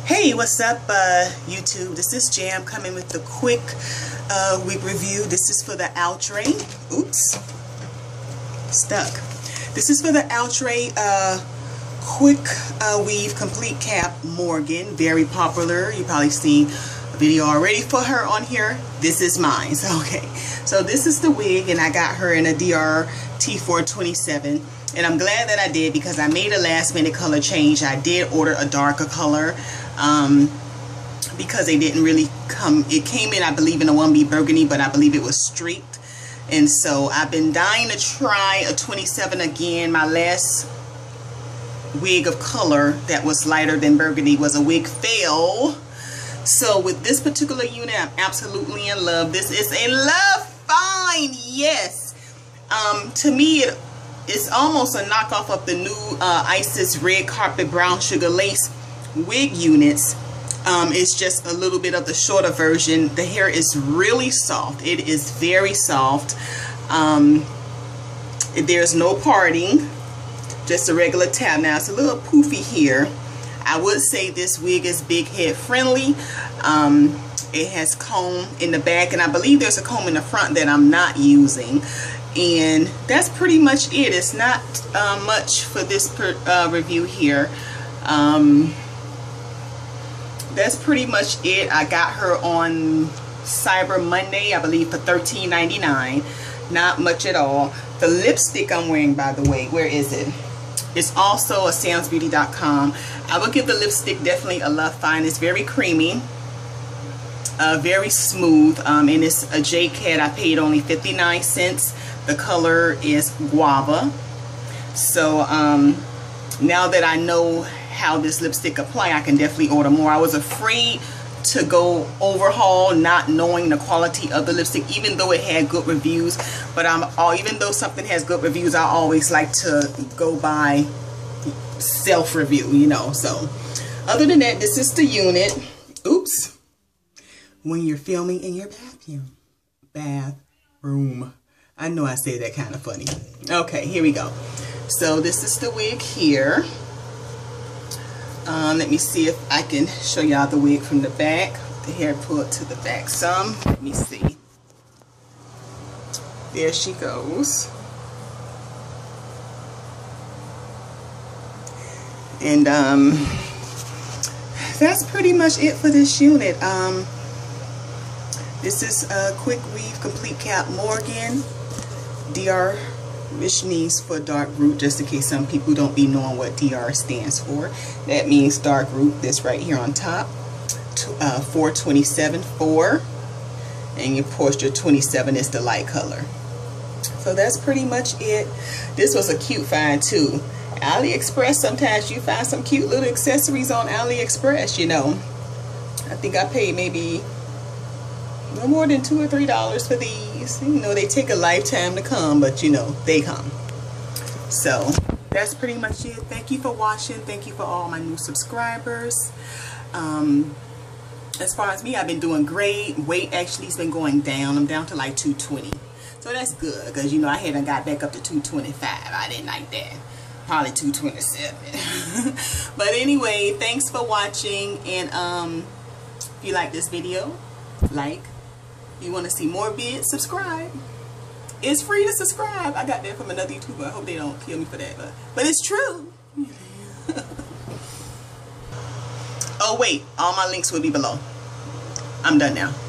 Hey, what's up YouTube? This is Jam coming with the quick week review. This is for the Outre. Oops, stuck. This is for the Outre quick weave complete cap Morgan. Very popular. You probably seen a video already for her on here. This is mine. Okay, so this is the wig, and I got her in a DR T427. And I'm glad that I did, because I made a last minute color change. I did order a darker color because they didn't really come. It came in, I believe, in a 1B burgundy, but I believe it was streaked. And so I've been dying to try a 27 again. My last wig of color that was lighter than burgundy was a wig fail. So with this particular unit, I'm absolutely in love. This is a love find, yes. To me, it's almost a knockoff of the new Isis Red Carpet Brown Sugar Lace wig units. It's just a little bit of the shorter version. The hair is really soft. It is very soft. There's no parting, just a regular tab. Now it's a little poofy here. I would say this wig is big head friendly. It has comb in the back, and I believe there's a comb in the front that I'm not using. And that's pretty much it. It's not much for this review here. That's pretty much it. I got her on Cyber Monday, I believe, for $13.99. Not much at all. The lipstick I'm wearing, by the way, where is it? It's also a SamsBeauty.com. I will give the lipstick definitely a love find. It's very creamy. Very smooth, and it's a J-Cat. I paid only 59 cents. The color is Guava. So now that I know how this lipstick apply, I can definitely order more. I was afraid to go overhaul not knowing the quality of the lipstick, even though it had good reviews. But even though something has good reviews, I always like to go by self-review, you know. So other than that, this is the unit. Oops. When you're filming in your bathroom. I know I say that kind of funny. Okay, here we go. So this is the wig here. Let me see if I can show y'all the wig from the back. The hair pulled to the back some. Let me see. There she goes. And that's pretty much it for this unit. This is a quick weave complete cap Morgan DR, which means for dark root, just in case some people don't be knowing what DR stands for. That means dark root. This right here on top, 427.4, and your posture 27 is the light color. So that's pretty much it. This was a cute find too. AliExpress, sometimes you find some cute little accessories on AliExpress, you know. I think I paid maybe no more than $2 or $3 for these. You know, they take a lifetime to come, but you know, they come. So that's pretty much it. Thank you for watching. Thank you for all my new subscribers. As far as me, I've been doing great. Weight actually has been going down. I'm down to like 220. So that's good, because you know, I hadn't got back up to 225. I didn't like that. Probably 227. But anyway, thanks for watching. And if you like this video, like. You want to see more vids, subscribe. It's free to subscribe. I got that from another YouTuber. I hope they don't kill me for that, but it's true. Oh wait, all my links will be below. I'm done now.